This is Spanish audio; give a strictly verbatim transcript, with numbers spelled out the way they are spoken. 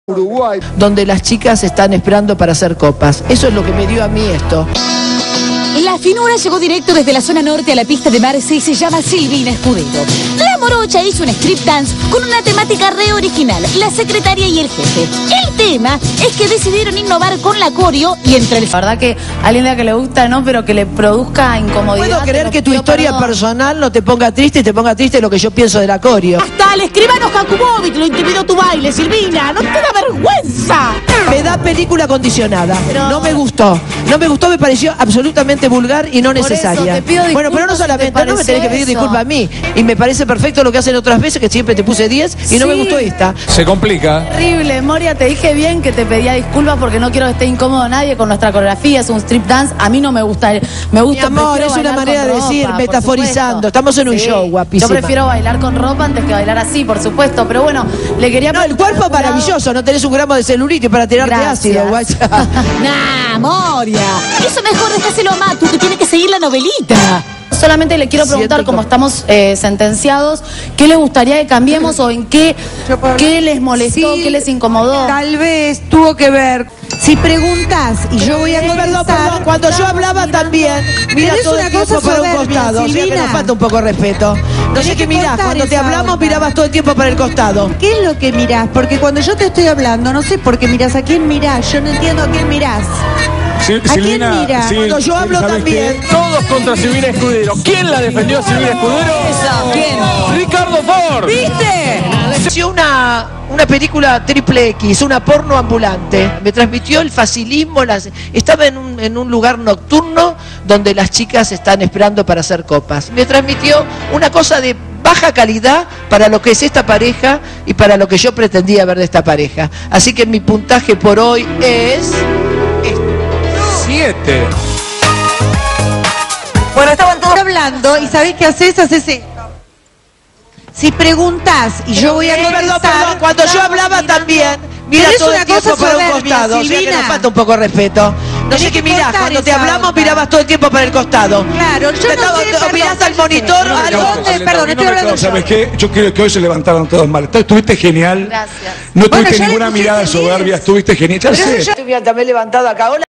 Uruguay, donde las chicas están esperando para hacer copas. Eso es lo que me dio a mí esto. La finura llegó directo desde la zona norte a la pista de Marce y se llama Silvina Escudero. La morocha hizo un strip dance con una temática re original, la secretaria y el jefe. El tema es que decidieron innovar con la coreo y entre el... La verdad que a alguien que le gusta, ¿no? Pero que le produzca incomodidad. Puedo creer te que tu pido historia perdón. personal no te ponga triste y te ponga triste lo que yo pienso de la coreo. Hasta el escribano Jakubowicz lo intimidó tu baile, Silvina. ¡No te da vergüenza! Me da película condicionada. Pero- No me gustó. No me gustó, me pareció absolutamente vulgar y no Por eso, necesaria. te pido bueno, pero no disculpas si solamente, te no me tenés que pedir pareció disculpas a mí. Y me parece perfecto lo que hacen otras veces, que siempre te puse diez y no me Sí. gustó esta. se complica. Terrible, Moria, te dije bien que te pedía disculpas porque no quiero que esté incómodo nadie con nuestra coreografía, es un strip dance, a mí no me gusta, me Mi gusta, amor, prefiero es una bailar manera con de decir, ropa, por metaforizando. supuesto. Estamos en un show, guapísima. Yo prefiero bailar con ropa antes que bailar así, por supuesto, pero bueno, le quería No, el preguntar cuerpo al jurado- maravilloso, no tenés un gramo de celulitis para tirarte Gracias. ácido, guacha. Nah, Moria. Eso mejor dejáselo a Matu, que tiene que seguir la novelita. Solamente le quiero preguntar, Siento como como- estamos eh, sentenciados, ¿qué le gustaría que cambiemos o en qué, Yo puedo hablar. qué les molestó, Sí, qué les incomodó? Tal vez tuvo que ver. Si preguntas y yo voy a Perdón, contestar. perdón, cuando yo hablaba también, mira Tenés todo una el tiempo cosa para un soberbia, costado, o sea que Silvina. nos falta un poco de respeto. No Tenés sé qué que mirás, cortar cuando te esa hablamos onda. mirabas todo el tiempo para el costado. ¿Qué es lo que mirás? Porque cuando yo te estoy hablando, no sé por qué mirás. ¿A quién mirás? Yo no entiendo a quién mirás. Sil- ¿A quién mira? Cuando yo hablo ¿sabes también. qué? Todos contra Silvina Escudero. ¿Quién la defendió a Silvina Escudero? ¿Quién? Ricardo Ford. ¿Viste? Transmitió una, una película triple X, una porno ambulante. Me transmitió el facilismo. Las, estaba en un, en un lugar nocturno donde las chicas están esperando para hacer copas. Me transmitió una cosa de baja calidad para lo que es esta pareja y para lo que yo pretendía ver de esta pareja. Así que mi puntaje por hoy es... Siete. Bueno, estaban todos hablando y ¿sabés qué haces? Haces esto. Si preguntas y yo voy a Eh, contestar. perdón, perdón, cuando yo hablaba también, mira Tenés todo una el tiempo cosa para un soberbia, costado, o sea que Silvina. nos falta un poco de respeto. No Tenés sé qué que mirás, cortar cuando te esa hablamos onda. mirabas todo el tiempo para el costado. Claro, yo Te no estaba- sé, te- perdón, mirás al cállate. monitor, No, al no, dónde, no, perdón, estoy hablando yo. ¿Sabes qué? Yo quiero que hoy se levantaron todos mal. Estuviste genial. Gracias. No Bueno, tuviste ya le ninguna pusiste mirada diez. soberbia, estuviste genial. Ya sé. Estoy bien, también levantado acá. Hola.